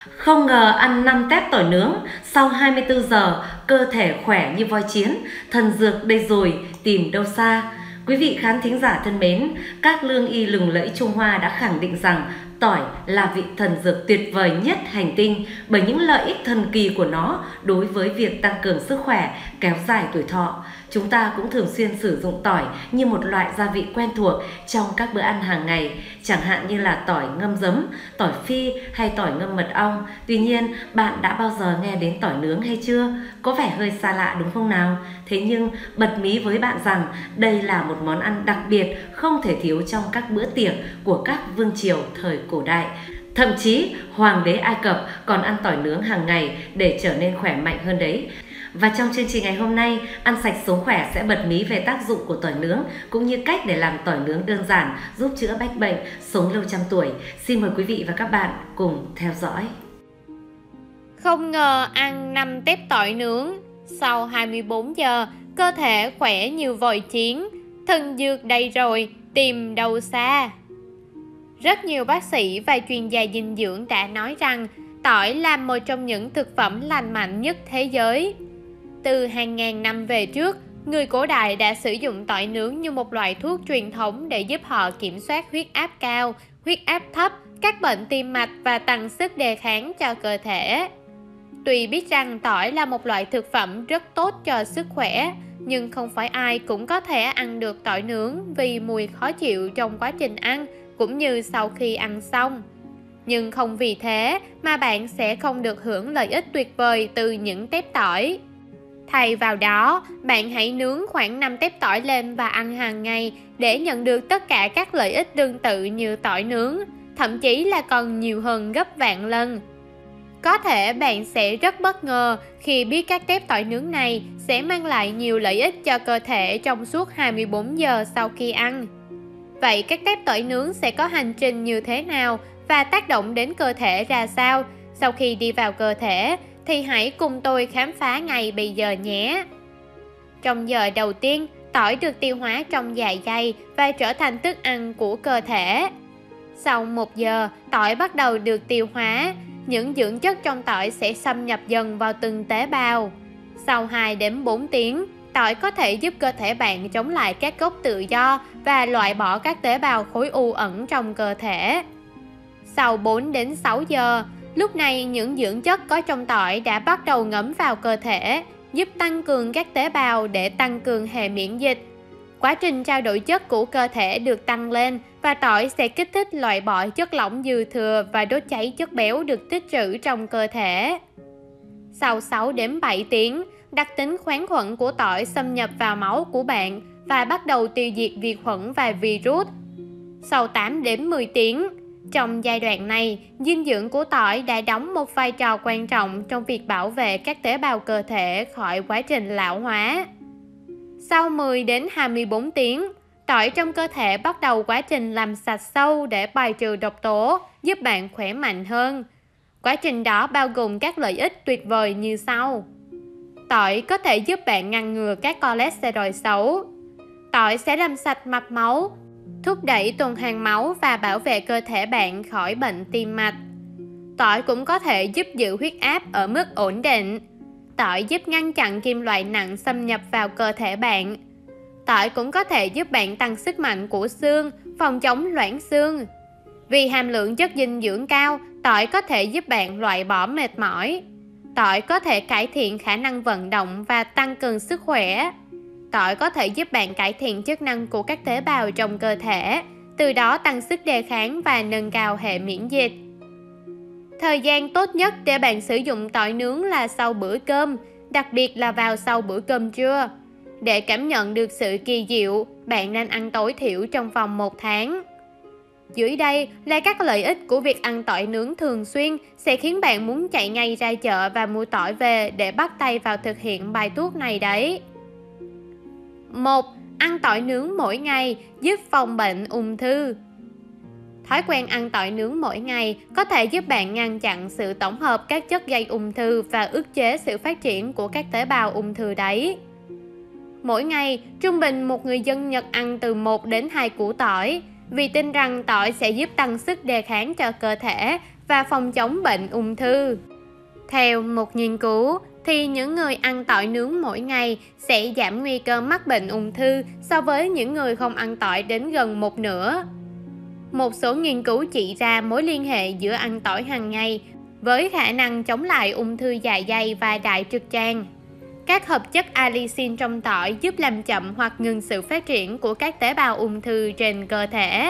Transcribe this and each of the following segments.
Không ngờ ăn 5 tép tỏi nướng, sau 24 giờ, cơ thể khỏe như voi chiến, thần dược đây rồi, tìm đâu xa. Quý vị khán thính giả thân mến, các lương y lừng lẫy Trung Hoa đã khẳng định rằng tỏi là vị thần dược tuyệt vời nhất hành tinh bởi những lợi ích thần kỳ của nó đối với việc tăng cường sức khỏe, kéo dài tuổi thọ. Chúng ta cũng thường xuyên sử dụng tỏi như một loại gia vị quen thuộc trong các bữa ăn hàng ngày, chẳng hạn như là tỏi ngâm giấm, tỏi phi hay tỏi ngâm mật ong. Tuy nhiên, bạn đã bao giờ nghe đến tỏi nướng hay chưa? Có vẻ hơi xa lạ đúng không nào? Thế nhưng, bật mí với bạn rằng đây là một món ăn đặc biệt không thể thiếu trong các bữa tiệc của các vương triều thời cổ đại. Thậm chí, Hoàng đế Ai Cập còn ăn tỏi nướng hàng ngày để trở nên khỏe mạnh hơn đấy. Và trong chương trình ngày hôm nay, Ăn Sạch Sống Khỏe sẽ bật mí về tác dụng của tỏi nướng cũng như cách để làm tỏi nướng đơn giản giúp chữa bách bệnh, sống lâu trăm tuổi. Xin mời quý vị và các bạn cùng theo dõi. Không ngờ ăn 5 tép tỏi nướng, sau 24 giờ, cơ thể khỏe như voi chiến, thần dược đây rồi, tìm đâu xa. Rất nhiều bác sĩ và chuyên gia dinh dưỡng đã nói rằng tỏi là một trong những thực phẩm lành mạnh nhất thế giới. Từ hàng ngàn năm về trước, người cổ đại đã sử dụng tỏi nướng như một loại thuốc truyền thống để giúp họ kiểm soát huyết áp cao, huyết áp thấp, các bệnh tim mạch và tăng sức đề kháng cho cơ thể. Tuy biết rằng tỏi là một loại thực phẩm rất tốt cho sức khỏe, nhưng không phải ai cũng có thể ăn được tỏi nướng vì mùi khó chịu trong quá trình ăn, cũng như sau khi ăn xong. Nhưng không vì thế mà bạn sẽ không được hưởng lợi ích tuyệt vời từ những tép tỏi. Thay vào đó, bạn hãy nướng khoảng 5 tép tỏi lên và ăn hàng ngày để nhận được tất cả các lợi ích tương tự như tỏi nướng, thậm chí là còn nhiều hơn gấp vạn lần. Có thể bạn sẽ rất bất ngờ khi biết các tép tỏi nướng này sẽ mang lại nhiều lợi ích cho cơ thể trong suốt 24 giờ sau khi ăn. Vậy các tép tỏi nướng sẽ có hành trình như thế nào và tác động đến cơ thể ra sao? Sau khi đi vào cơ thể thì hãy cùng tôi khám phá ngay bây giờ nhé. Trong giờ đầu tiên, tỏi được tiêu hóa trong dạ dày và trở thành thức ăn của cơ thể. Sau 1 giờ, tỏi bắt đầu được tiêu hóa. Những dưỡng chất trong tỏi sẽ xâm nhập dần vào từng tế bào. Sau 2 đến 4 tiếng, tỏi có thể giúp cơ thể bạn chống lại các gốc tự do và loại bỏ các tế bào khối u ẩn trong cơ thể. Sau 4 đến 6 giờ, lúc này những dưỡng chất có trong tỏi đã bắt đầu ngấm vào cơ thể, giúp tăng cường các tế bào để tăng cường hệ miễn dịch. Quá trình trao đổi chất của cơ thể được tăng lên và tỏi sẽ kích thích loại bỏ chất lỏng dư thừa và đốt cháy chất béo được tích trữ trong cơ thể. Sau 6 đến 7 tiếng, đặc tính kháng khuẩn của tỏi xâm nhập vào máu của bạn và bắt đầu tiêu diệt vi khuẩn và virus. Sau 8 đến 10 tiếng, trong giai đoạn này, dinh dưỡng của tỏi đã đóng một vai trò quan trọng trong việc bảo vệ các tế bào cơ thể khỏi quá trình lão hóa. Sau 10 đến 24 tiếng, tỏi trong cơ thể bắt đầu quá trình làm sạch sâu để bài trừ độc tố, giúp bạn khỏe mạnh hơn. Quá trình đó bao gồm các lợi ích tuyệt vời như sau. Tỏi có thể giúp bạn ngăn ngừa các cholesterol xấu. Tỏi sẽ làm sạch mạch máu, thúc đẩy tuần hoàn máu và bảo vệ cơ thể bạn khỏi bệnh tim mạch. Tỏi cũng có thể giúp giữ huyết áp ở mức ổn định. Tỏi giúp ngăn chặn kim loại nặng xâm nhập vào cơ thể bạn. Tỏi cũng có thể giúp bạn tăng sức mạnh của xương, phòng chống loãng xương. Vì hàm lượng chất dinh dưỡng cao, tỏi có thể giúp bạn loại bỏ mệt mỏi. Tỏi có thể cải thiện khả năng vận động và tăng cường sức khỏe. Tỏi có thể giúp bạn cải thiện chức năng của các tế bào trong cơ thể, từ đó tăng sức đề kháng và nâng cao hệ miễn dịch. Thời gian tốt nhất để bạn sử dụng tỏi nướng là sau bữa cơm, đặc biệt là vào sau bữa cơm trưa. Để cảm nhận được sự kỳ diệu, bạn nên ăn tối thiểu trong vòng 1 tháng. Dưới đây là các lợi ích của việc ăn tỏi nướng thường xuyên sẽ khiến bạn muốn chạy ngay ra chợ và mua tỏi về để bắt tay vào thực hiện bài thuốc này đấy. 1. Ăn tỏi nướng mỗi ngày giúp phòng bệnh ung thư. Thói quen ăn tỏi nướng mỗi ngày có thể giúp bạn ngăn chặn sự tổng hợp các chất gây ung thư và ức chế sự phát triển của các tế bào ung thư đấy. Mỗi ngày, trung bình một người dân Nhật ăn từ 1 đến 2 củ tỏi, vì tin rằng tỏi sẽ giúp tăng sức đề kháng cho cơ thể và phòng chống bệnh ung thư. Theo một nghiên cứu, thì những người ăn tỏi nướng mỗi ngày sẽ giảm nguy cơ mắc bệnh ung thư so với những người không ăn tỏi đến gần một nửa. Một số nghiên cứu chỉ ra mối liên hệ giữa ăn tỏi hàng ngày với khả năng chống lại ung thư dạ dày và đại trực tràng. Các hợp chất allicin trong tỏi giúp làm chậm hoặc ngừng sự phát triển của các tế bào ung thư trên cơ thể.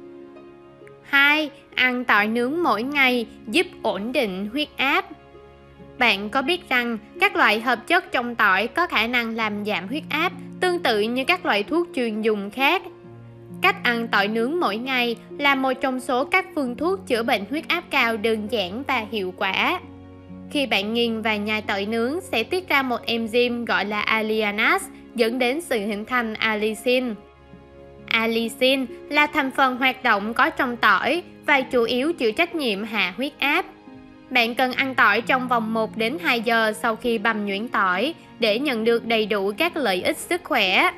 2. Ăn tỏi nướng mỗi ngày giúp ổn định huyết áp. Bạn có biết rằng các loại hợp chất trong tỏi có khả năng làm giảm huyết áp tương tự như các loại thuốc chuyên dùng khác? Cách ăn tỏi nướng mỗi ngày là một trong số các phương thuốc chữa bệnh huyết áp cao đơn giản và hiệu quả. Khi bạn nghiền và nhai tỏi nướng sẽ tiết ra một enzyme gọi là alliinase dẫn đến sự hình thành allicin. Allicin là thành phần hoạt động có trong tỏi và chủ yếu chịu trách nhiệm hạ huyết áp. Bạn cần ăn tỏi trong vòng 1 đến 2 giờ sau khi băm nhuyễn tỏi để nhận được đầy đủ các lợi ích sức khỏe.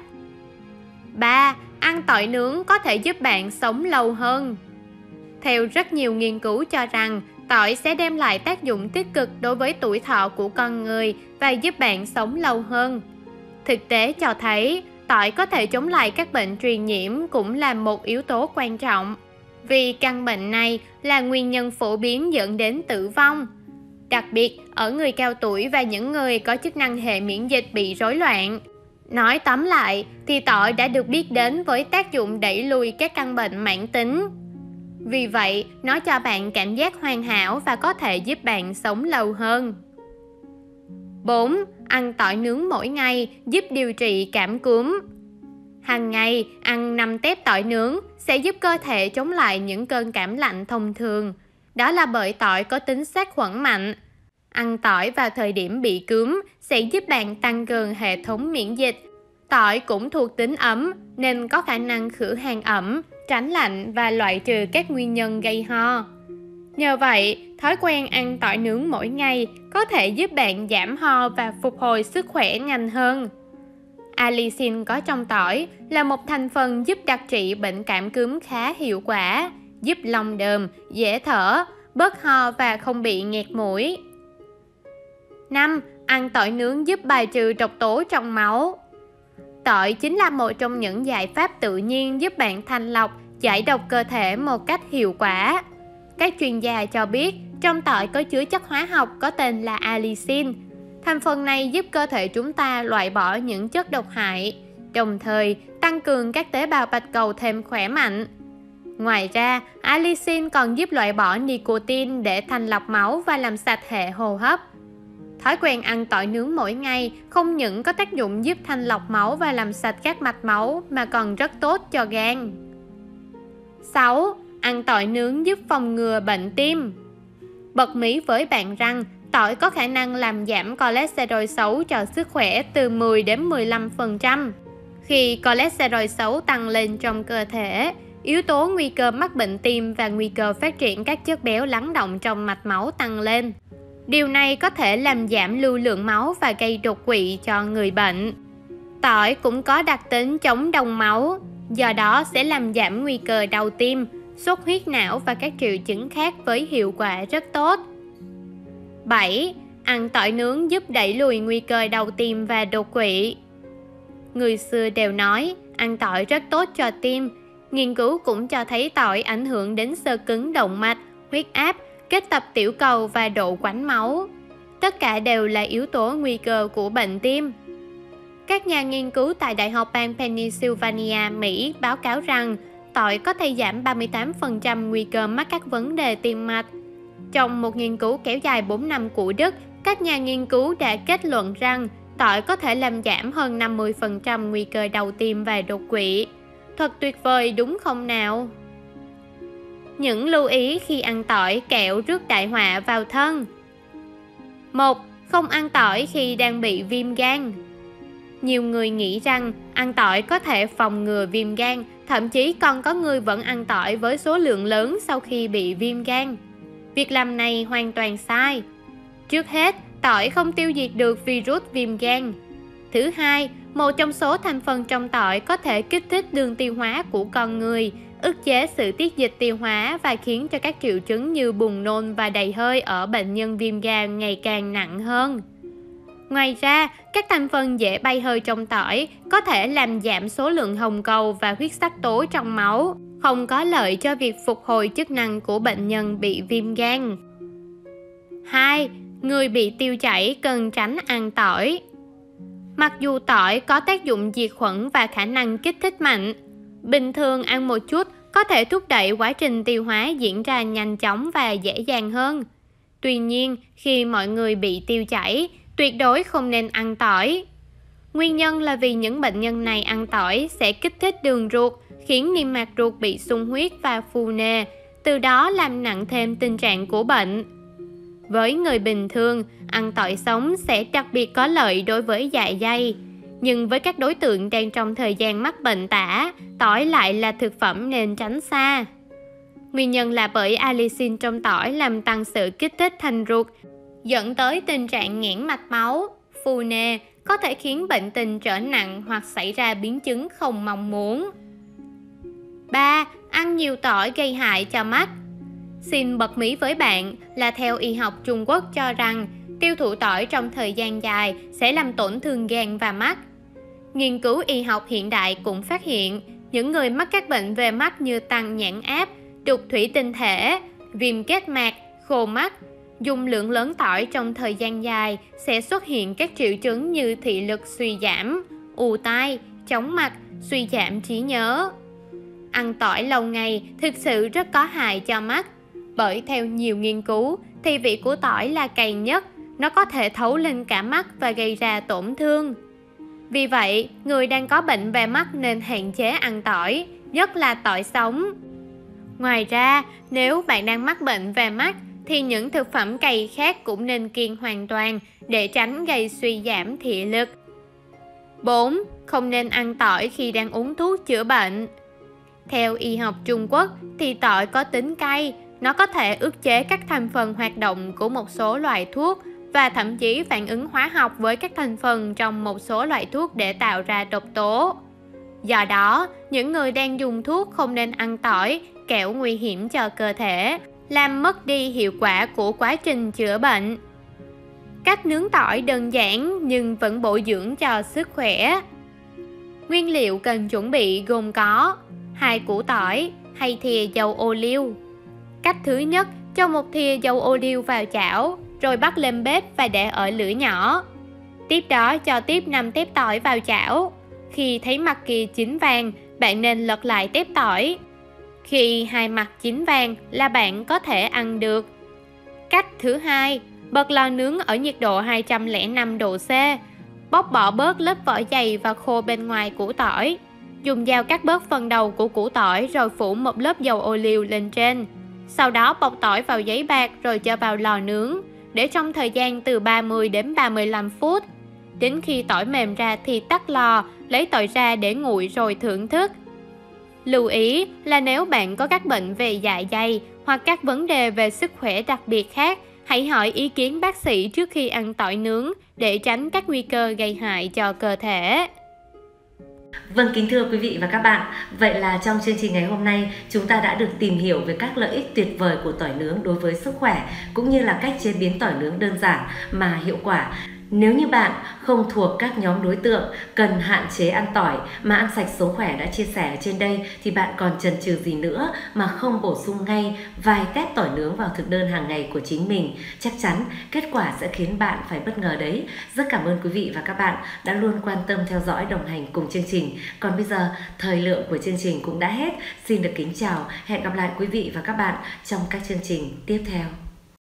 3. Ăn tỏi nướng có thể giúp bạn sống lâu hơn. Theo rất nhiều nghiên cứu cho rằng, tỏi sẽ đem lại tác dụng tích cực đối với tuổi thọ của con người và giúp bạn sống lâu hơn. Thực tế cho thấy, tỏi có thể chống lại các bệnh truyền nhiễm cũng là một yếu tố quan trọng, vì căn bệnh này là nguyên nhân phổ biến dẫn đến tử vong. Đặc biệt ở người cao tuổi và những người có chức năng hệ miễn dịch bị rối loạn. Nói tóm lại thì tỏi đã được biết đến với tác dụng đẩy lùi các căn bệnh mãn tính. Vì vậy, nó cho bạn cảm giác hoàn hảo và có thể giúp bạn sống lâu hơn. 4. Ăn tỏi nướng mỗi ngày giúp điều trị cảm cúm. Hàng ngày, ăn 5 tép tỏi nướng sẽ giúp cơ thể chống lại những cơn cảm lạnh thông thường. Đó là bởi tỏi có tính sát khuẩn mạnh. Ăn tỏi vào thời điểm bị cúm sẽ giúp bạn tăng cường hệ thống miễn dịch. Tỏi cũng thuộc tính ấm nên có khả năng khử hàn ẩm, tránh lạnh và loại trừ các nguyên nhân gây ho. Nhờ vậy, thói quen ăn tỏi nướng mỗi ngày có thể giúp bạn giảm ho và phục hồi sức khỏe nhanh hơn. Allicin có trong tỏi là một thành phần giúp đặc trị bệnh cảm cúm khá hiệu quả, giúp lòng đờm, dễ thở, bớt ho và không bị nghẹt mũi. 5. Ăn tỏi nướng giúp bài trừ độc tố trong máu. Tỏi chính là một trong những giải pháp tự nhiên giúp bạn thanh lọc, giải độc cơ thể một cách hiệu quả. Các chuyên gia cho biết trong tỏi có chứa chất hóa học có tên là allicin. Thành phần này giúp cơ thể chúng ta loại bỏ những chất độc hại, đồng thời tăng cường các tế bào bạch cầu thêm khỏe mạnh. Ngoài ra, allicin còn giúp loại bỏ nicotine để thanh lọc máu và làm sạch hệ hô hấp. Thói quen ăn tỏi nướng mỗi ngày không những có tác dụng giúp thanh lọc máu và làm sạch các mạch máu mà còn rất tốt cho gan. 6. Ăn tỏi nướng giúp phòng ngừa bệnh tim. Bật mí với bạn rằng tỏi có khả năng làm giảm cholesterol xấu cho sức khỏe từ 10 đến 15%. Khi cholesterol xấu tăng lên trong cơ thể, yếu tố nguy cơ mắc bệnh tim và nguy cơ phát triển các chất béo lắng đọng trong mạch máu tăng lên. Điều này có thể làm giảm lưu lượng máu và gây đột quỵ cho người bệnh. Tỏi cũng có đặc tính chống đông máu, do đó sẽ làm giảm nguy cơ đau tim, xuất huyết não và các triệu chứng khác với hiệu quả rất tốt. 7. Ăn tỏi nướng giúp đẩy lùi nguy cơ đau tim và đột quỵ. Người xưa đều nói ăn tỏi rất tốt cho tim. Nghiên cứu cũng cho thấy tỏi ảnh hưởng đến xơ cứng động mạch, huyết áp, kết tập tiểu cầu và độ quãng máu. Tất cả đều là yếu tố nguy cơ của bệnh tim. Các nhà nghiên cứu tại Đại học bang Pennsylvania, Mỹ báo cáo rằng tỏi có thể giảm 38% nguy cơ mắc các vấn đề tim mạch. Trong một nghiên cứu kéo dài 4 năm của Đức, các nhà nghiên cứu đã kết luận rằng tỏi có thể làm giảm hơn 50% nguy cơ đau tim và đột quỵ. Thật tuyệt vời đúng không nào? Những lưu ý khi ăn tỏi kẻo rước đại họa vào thân. 1. Không ăn tỏi khi đang bị viêm gan. Nhiều người nghĩ rằng ăn tỏi có thể phòng ngừa viêm gan, thậm chí còn có người vẫn ăn tỏi với số lượng lớn sau khi bị viêm gan. Việc làm này hoàn toàn sai. Trước hết, tỏi không tiêu diệt được virus viêm gan. Thứ hai, một trong số thành phần trong tỏi có thể kích thích đường tiêu hóa của con người, ức chế sự tiết dịch tiêu hóa và khiến cho các triệu chứng như buồn nôn và đầy hơi ở bệnh nhân viêm gan ngày càng nặng hơn. Ngoài ra, các thành phần dễ bay hơi trong tỏi có thể làm giảm số lượng hồng cầu và huyết sắc tố trong máu, không có lợi cho việc phục hồi chức năng của bệnh nhân bị viêm gan. 2. Người bị tiêu chảy cần tránh ăn tỏi. Mặc dù tỏi có tác dụng diệt khuẩn và khả năng kích thích mạnh, bình thường ăn một chút có thể thúc đẩy quá trình tiêu hóa diễn ra nhanh chóng và dễ dàng hơn. Tuy nhiên, khi mọi người bị tiêu chảy, tuyệt đối không nên ăn tỏi. Nguyên nhân là vì những bệnh nhân này ăn tỏi sẽ kích thích đường ruột, khiến niêm mạc ruột bị xung huyết và phù nề, từ đó làm nặng thêm tình trạng của bệnh. Với người bình thường, ăn tỏi sống sẽ đặc biệt có lợi đối với dạ dày. Nhưng với các đối tượng đang trong thời gian mắc bệnh tả, tỏi lại là thực phẩm nên tránh xa. Nguyên nhân là bởi allicin trong tỏi làm tăng sự kích thích thành ruột, dẫn tới tình trạng nghẽn mạch máu, phù nề, có thể khiến bệnh tình trở nặng hoặc xảy ra biến chứng không mong muốn. 3. Ăn nhiều tỏi gây hại cho mắt. Xin bật mí với bạn là theo y học Trung Quốc cho rằng tiêu thụ tỏi trong thời gian dài sẽ làm tổn thương gan và mắt. Nghiên cứu y học hiện đại cũng phát hiện những người mắc các bệnh về mắt như tăng nhãn áp, đục thủy tinh thể, viêm kết mạc, khô mắt, dùng lượng lớn tỏi trong thời gian dài sẽ xuất hiện các triệu chứng như thị lực suy giảm, ù tai, chóng mặt, suy giảm trí nhớ. Ăn tỏi lâu ngày thực sự rất có hại cho mắt, bởi theo nhiều nghiên cứu thì vị của tỏi là cay nhất, nó có thể thấu lên cả mắt và gây ra tổn thương. Vì vậy, người đang có bệnh về mắt nên hạn chế ăn tỏi, nhất là tỏi sống. Ngoài ra, nếu bạn đang mắc bệnh về mắt thì những thực phẩm cay khác cũng nên kiêng hoàn toàn để tránh gây suy giảm thị lực. 4. Không nên ăn tỏi khi đang uống thuốc chữa bệnh. Theo y học Trung Quốc thì tỏi có tính cay, nó có thể ức chế các thành phần hoạt động của một số loại thuốc và thậm chí phản ứng hóa học với các thành phần trong một số loại thuốc để tạo ra độc tố. Do đó, những người đang dùng thuốc không nên ăn tỏi, kẻo nguy hiểm cho cơ thể, làm mất đi hiệu quả của quá trình chữa bệnh. Cách nướng tỏi đơn giản nhưng vẫn bổ dưỡng cho sức khỏe. Nguyên liệu cần chuẩn bị gồm có 2 củ tỏi, 2 thìa dầu ô liu. Cách thứ nhất, cho 1 thìa dầu ô liu vào chảo, rồi bắt lên bếp và để ở lửa nhỏ. Tiếp đó cho tiếp 5 tép tỏi vào chảo. Khi thấy mặt kia chín vàng, bạn nên lật lại tép tỏi. Khi hai mặt chín vàng là bạn có thể ăn được. Cách thứ hai, bật lò nướng ở nhiệt độ 205 độ C. Bóc bỏ bớt lớp vỏ dày và khô bên ngoài củ tỏi. Dùng dao cắt bớt phần đầu của củ tỏi rồi phủ một lớp dầu ô liu lên trên. Sau đó bọc tỏi vào giấy bạc rồi cho vào lò nướng, để trong thời gian từ 30 đến 35 phút. Đến khi tỏi mềm ra thì tắt lò, lấy tỏi ra để nguội rồi thưởng thức. Lưu ý là nếu bạn có các bệnh về dạ dày hoặc các vấn đề về sức khỏe đặc biệt khác, hãy hỏi ý kiến bác sĩ trước khi ăn tỏi nướng để tránh các nguy cơ gây hại cho cơ thể. Vâng, kính thưa quý vị và các bạn, vậy là trong chương trình ngày hôm nay chúng ta đã được tìm hiểu về các lợi ích tuyệt vời của tỏi nướng đối với sức khỏe, cũng như là cách chế biến tỏi nướng đơn giản mà hiệu quả. Nếu như bạn không thuộc các nhóm đối tượng cần hạn chế ăn tỏi mà ăn sạch sống khỏe đã chia sẻ ở trên đây, thì bạn còn chần chừ gì nữa mà không bổ sung ngay vài tép tỏi nướng vào thực đơn hàng ngày của chính mình. Chắc chắn kết quả sẽ khiến bạn phải bất ngờ đấy. Rất cảm ơn quý vị và các bạn đã luôn quan tâm theo dõi, đồng hành cùng chương trình. Còn bây giờ, thời lượng của chương trình cũng đã hết. Xin được kính chào, hẹn gặp lại quý vị và các bạn trong các chương trình tiếp theo.